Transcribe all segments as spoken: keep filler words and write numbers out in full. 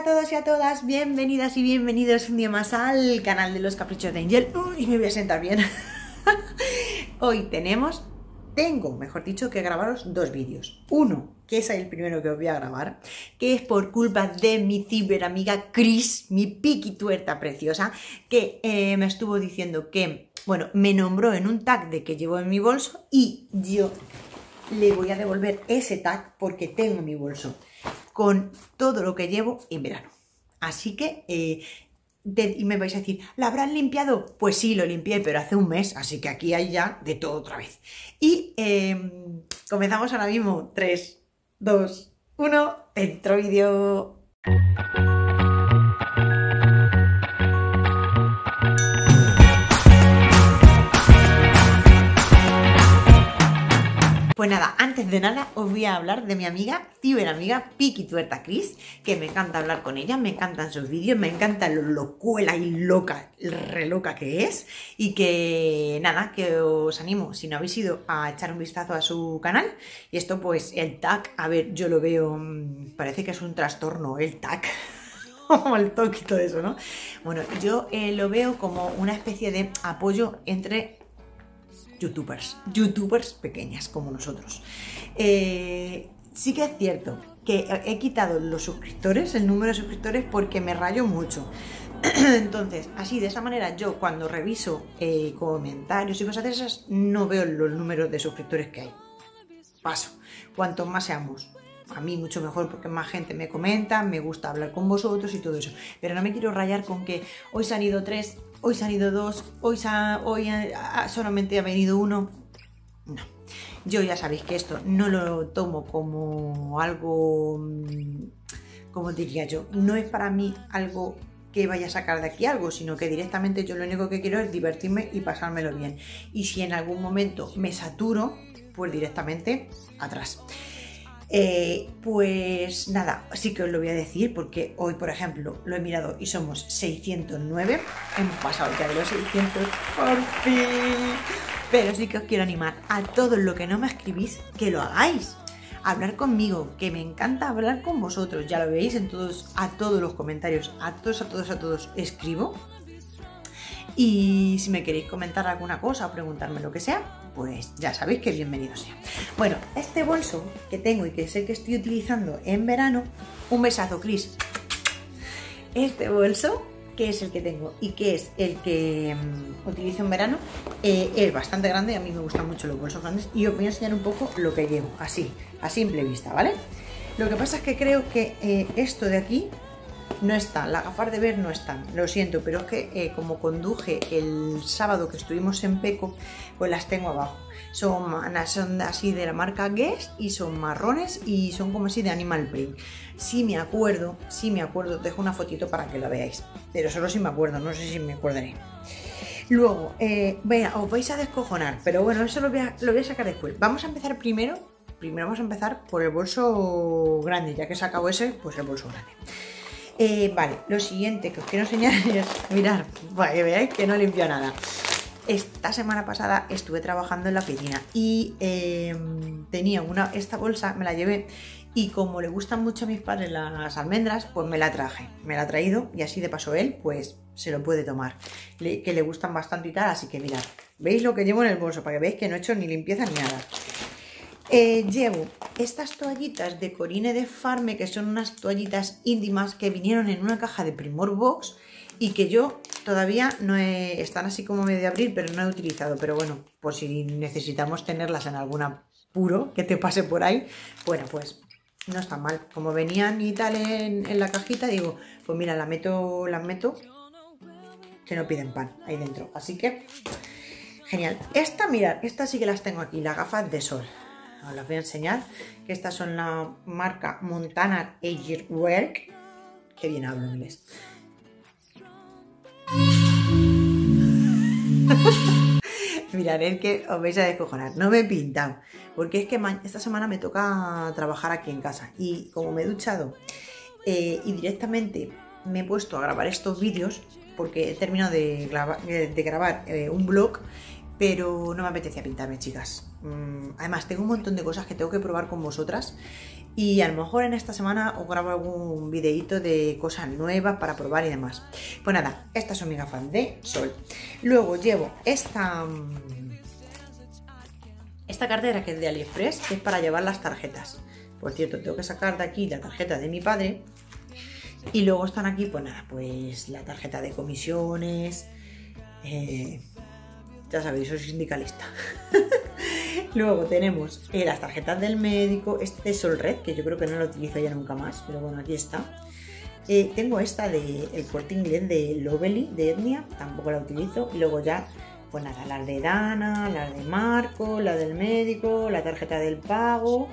a todos y a todas, bienvenidas y bienvenidos un día más al canal de los Caprichos de Angel. Uy, me voy a sentar bien. Hoy tenemos, tengo, mejor dicho, que grabaros dos vídeos. Uno, que es el primero que os voy a grabar, que es por culpa de mi ciberamiga Chris, mi piquituerta preciosa, que eh, me estuvo diciendo que, bueno, me nombró en un tag de que llevo en mi bolso y yo le voy a devolver ese tag porque tengo mi bolso con todo lo que llevo en verano. Así que, eh, de, y me vais a decir, ¿la habrán limpiado? Pues sí, lo limpié, pero hace un mes, así que aquí hay ya de todo otra vez. Y eh, comenzamos ahora mismo. tres, dos, uno, intro vídeo. Pues nada, antes de nada os voy a hablar de mi amiga, ciberamiga Piquituerta Chris, que me encanta hablar con ella, me encantan sus vídeos, me encanta lo locuela y loca, re loca que es, y que nada, que os animo, si no habéis ido, a echar un vistazo a su canal. Y esto pues, el tag, a ver, yo lo veo, parece que es un trastorno el tag, como el toque y todo eso, ¿no? Bueno, yo eh, lo veo como una especie de apoyo entre youtubers, youtubers pequeñas como nosotros. Eh, sí que es cierto que he quitado los suscriptores, el número de suscriptores, porque me rayo mucho. Entonces, así, de esa manera, yo cuando reviso eh, comentarios y cosas de esas, no veo los números de suscriptores que hay. Paso. Cuanto más seamos, a mí mucho mejor, porque más gente me comenta, me gusta hablar con vosotros y todo eso. Pero no me quiero rayar con que hoy se han ido tres, hoy se han ido dos, hoy, se ha, hoy ha, solamente ha venido uno. No. Yo ya sabéis que esto no lo tomo como algo, como diría yo, no es para mí algo que vaya a sacar de aquí algo, sino que directamente yo lo único que quiero es divertirme y pasármelo bien. Y si en algún momento me saturo, pues directamente atrás. Eh, pues nada, sí que os lo voy a decir porque hoy, por ejemplo, lo he mirado y somos seiscientos nueve. Hemos pasado ya de los seiscientos, por fin. Pero sí que os quiero animar a todos los que no me escribís, que lo hagáis. Hablar conmigo, que me encanta hablar con vosotros. Ya lo veis en todos, a todos los comentarios, a todos, a todos, a todos escribo. Y si me queréis comentar alguna cosa o preguntarme lo que sea, pues ya sabéis que bienvenido sea. Bueno, este bolso que tengo y que sé que estoy utilizando en verano, un besazo, Chris. Este bolso, que es el que tengo y que es el que um, utilizo en verano, eh, es bastante grande. A mí me gustan mucho los bolsos grandes y os voy a enseñar un poco lo que llevo, así, a simple vista, ¿vale? Lo que pasa es que creo que eh, esto de aquí no están, las gafas de ver no están, lo siento, pero es que eh, como conduje el sábado que estuvimos en Peco, pues las tengo abajo. Son, son así de la marca Guess y son marrones y son como así de Animal Print. Si me acuerdo, si me acuerdo, dejo una fotito para que la veáis, pero solo si me acuerdo, no sé si me acordaré. Luego, eh, vea, os vais a descojonar, pero bueno, eso lo voy, a, lo voy a sacar después. Vamos a empezar primero, primero vamos a empezar por el bolso grande, ya que he sacado ese, pues el bolso grande. Eh, vale, lo siguiente que os quiero enseñar es, mirad, para que veáis que no limpio nada. Esta semana pasada estuve trabajando en la oficina y eh, tenía una, esta bolsa, me la llevé y como le gustan mucho a mis padres las almendras, pues me la traje, me la he traído y así de paso él, pues se lo puede tomar, le, que le gustan bastante y tal, así que mirad, veis lo que llevo en el bolso para que veáis que no he hecho ni limpieza ni nada. Eh, llevo estas toallitas de Corine de Farme, que son unas toallitas íntimas que vinieron en una caja de Primor Box y que yo todavía no he, están así como medio de abrir, pero no he utilizado. Pero bueno, por si necesitamos tenerlas en algún apuro que te pase por ahí, bueno, pues no está mal. Como venían y tal en, en la cajita, digo, pues mira, la meto, las meto, que no piden pan ahí dentro. Así que, genial. Esta, mirad, estas sí que las tengo aquí, las gafas de sol. Os las voy a enseñar, que estas son la marca Montana Airwork. Qué bien hablo inglés. Mirad, es que os vais a descojonar. No me he pintado, porque es que esta semana me toca trabajar aquí en casa. Y como me he duchado eh, y directamente me he puesto a grabar estos vídeos, porque he terminado de, de, de grabar eh, un vlog, pero no me apetecía pintarme, chicas. Además, tengo un montón de cosas que tengo que probar con vosotras Y a lo mejor en esta semana os grabo algún videíto de cosas nuevas para probar y demás. Pues nada, estas son mis gafas de sol. Luego llevo esta, esta cartera que es de AliExpress, que es para llevar las tarjetas. Por cierto, tengo que sacar de aquí la tarjeta de mi padre. Y luego están aquí, pues nada, pues la tarjeta de comisiones. Eh, ya sabéis, soy sindicalista. Luego tenemos eh, las tarjetas del médico, este es Sol Red, que yo creo que no lo utilizo ya nunca más, pero bueno, aquí está. Eh, tengo esta de El Corte Inglés de Lovely, de Etnia, tampoco la utilizo. Y luego ya, pues nada, las de Dana, las de Marco, la del médico, la tarjeta del pago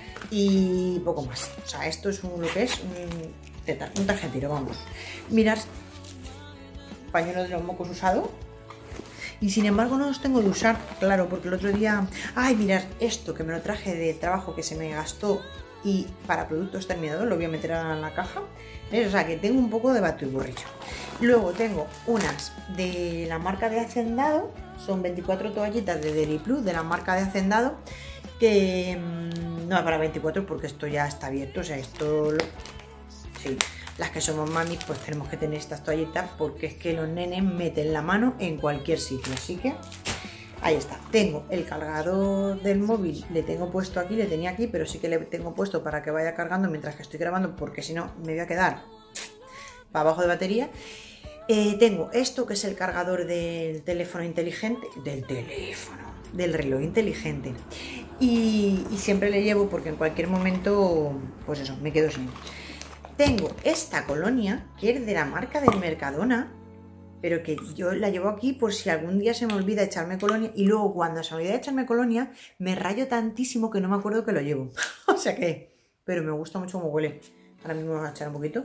y poco más. O sea, esto es un, lo que es un, un tarjetero, vamos. Mirad, pañuelo de los mocos usado. Y sin embargo no los tengo de usar, claro, porque el otro día... Ay, mirad, esto que me lo traje de trabajo que se me gastó y para productos terminados lo voy a meter en la caja. ¿Ves? O sea, que tengo un poco de bato y burrillo. Luego tengo unas de la marca de Hacendado, son veinticuatro toallitas de Deli Plus de la marca de Hacendado, que mmm, no es para veinticuatro porque esto ya está abierto, o sea, esto... Lo... Sí. Las que somos mamis pues tenemos que tener estas toallitas porque es que los nenes meten la mano en cualquier sitio, así que ahí está. Tengo el cargador del móvil, le tengo puesto aquí, le tenía aquí, pero sí que le tengo puesto para que vaya cargando mientras que estoy grabando porque si no me voy a quedar para abajo de batería. Eh, tengo esto que es el cargador del teléfono inteligente, del teléfono, del reloj inteligente y, y siempre le llevo porque en cualquier momento pues eso, me quedo sin. Tengo esta colonia, que es de la marca del Mercadona, pero que yo la llevo aquí por si algún día se me olvida echarme colonia y luego cuando se me olvida echarme colonia me rayo tantísimo que no me acuerdo que lo llevo. O sea que, pero me gusta mucho cómo huele. Ahora mismo me voy a echar un poquito.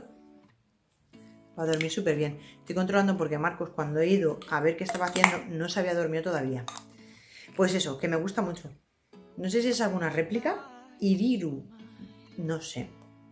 Va a dormir súper bien. Estoy controlando porque Marcos cuando he ido a ver qué estaba haciendo no se había dormido todavía. Pues eso, que me gusta mucho. No sé si es alguna réplica. Iriru, no sé.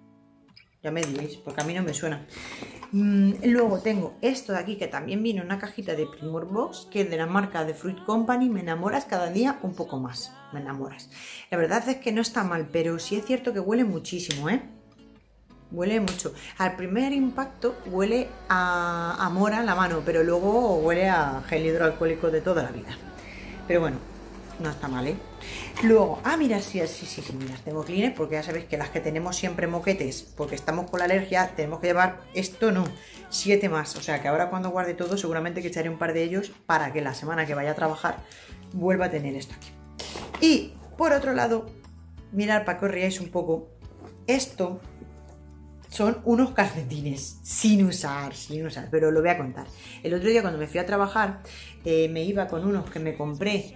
Ya me diréis, porque a mí no me suena. Mm, luego tengo esto de aquí, que también viene en una cajita de Primor Box, que es de la marca de Fruit Company. Me enamoras cada día un poco más. Me enamoras. La verdad es que no está mal, pero sí es cierto que huele muchísimo, ¿eh? Huele mucho. Al primer impacto huele a, a mora la mano, pero luego huele a gel hidroalcohólico de toda la vida. Pero bueno, no está mal, ¿eh? Luego, ah, mira, sí, sí, sí, sí, mira, tengo Kleenex, porque ya sabéis que las que tenemos siempre moquetes, porque estamos con la alergia, tenemos que llevar, esto no, siete más. O sea que ahora cuando guarde todo, seguramente que echaré un par de ellos para que la semana que vaya a trabajar vuelva a tener esto aquí. Y, por otro lado, mirad para que os riáis un poco, esto son unos calcetines sin usar, sin usar, pero lo voy a contar. El otro día cuando me fui a trabajar, eh, me iba con unos que me compré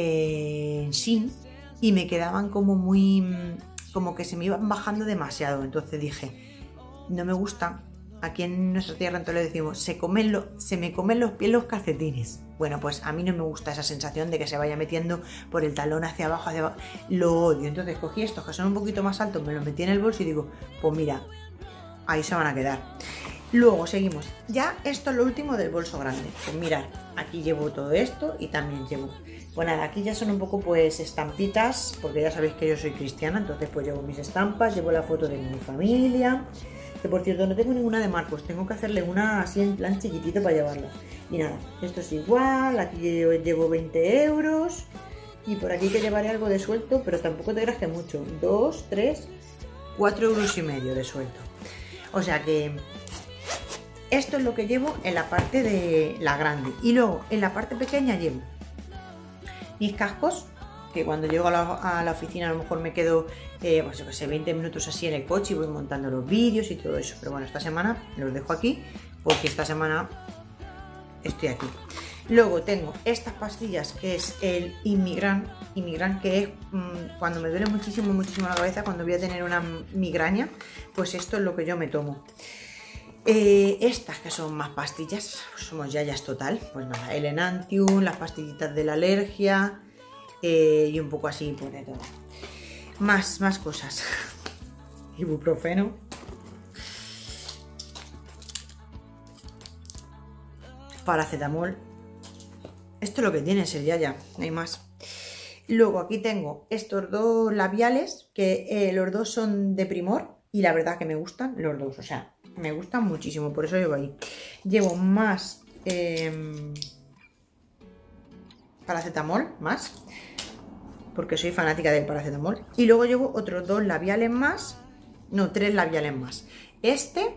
en eh, Shein y me quedaban como muy, como que se me iban bajando demasiado. Entonces dije, no me gusta. Aquí en nuestra tierra entonces le decimos, se, comen lo, se me comen los pies los calcetines. Bueno, pues a mí no me gusta esa sensación de que se vaya metiendo por el talón hacia abajo, hacia abajo. Lo odio. Entonces cogí estos que son un poquito más altos, me los metí en el bolso y digo, pues mira, ahí se van a quedar. Luego seguimos. Ya esto es lo último del bolso grande. Pues mirad, aquí llevo todo esto y también llevo... Pues nada, aquí ya son un poco pues estampitas, porque ya sabéis que yo soy cristiana, entonces pues llevo mis estampas, llevo la foto de mi familia, que por cierto no tengo ninguna de Marcos, tengo que hacerle una así en plan chiquitito para llevarla. Y nada, esto es igual, aquí llevo veinte euros y por aquí que llevaré algo de suelto, pero tampoco te creas que mucho, dos, tres, cuatro euros y medio de suelto. O sea que esto es lo que llevo en la parte de la grande y luego en la parte pequeña llevo mis cascos, que cuando llego a la, a la oficina a lo mejor me quedo, eh, pues yo que sé, veinte minutos así en el coche y voy montando los vídeos y todo eso. Pero bueno, esta semana los dejo aquí porque esta semana estoy aquí. Luego tengo estas pastillas que es el Inmigran, Inmigran que es mmm, cuando me duele muchísimo, muchísimo la cabeza, cuando voy a tener una migraña, pues esto es lo que yo me tomo. Eh, estas que son más pastillas, pues somos yayas total, pues nada, el Enantium, las pastillitas de la alergia eh, y un poco así pues de todo. Más, más cosas. Ibuprofeno. Paracetamol. Esto es lo que tiene ser yaya, no hay más. Luego aquí tengo estos dos labiales, que eh, los dos son de Primor y la verdad que me gustan los dos, o sea, me gustan muchísimo, por eso llevo ahí. Llevo más eh, paracetamol, más, porque soy fanática del paracetamol. Y luego llevo otros dos labiales más, no, tres labiales más. Este,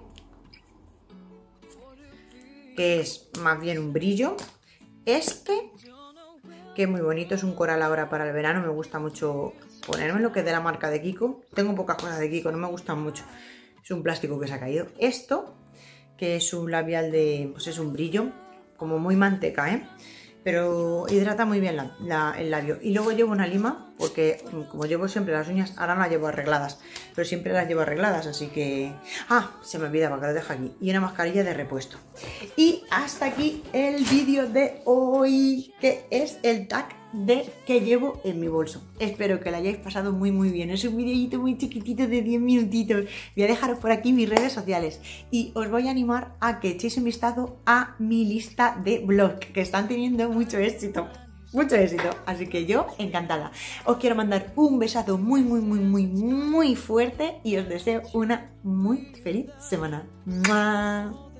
que es más bien un brillo. Este, que es muy bonito, es un coral ahora para el verano, me gusta mucho ponerme lo que es de la marca de Kiko. Tengo pocas cosas de Kiko, no me gustan mucho, es un plástico que se ha caído. Esto, que es un labial de, pues es un brillo, como muy manteca, ¿eh? Pero hidrata muy bien la, la, el labio. Y luego llevo una lima, porque como llevo siempre las uñas, ahora no las llevo arregladas, pero siempre las llevo arregladas, así que... Ah, se me olvidaba que lo dejo aquí. Y una mascarilla de repuesto. Y hasta aquí el vídeo de hoy, que es el tag de que llevo en mi bolso. Espero que lo hayáis pasado muy muy bien. Es un videito muy chiquitito de diez minutitos. Voy a dejaros por aquí mis redes sociales y os voy a animar a que echéis un vistazo a mi lista de vlogs, que están teniendo mucho éxito. Mucho éxito, así que yo encantada. Os quiero mandar un besazo muy muy muy muy muy fuerte y os deseo una muy feliz semana. ¡Mua!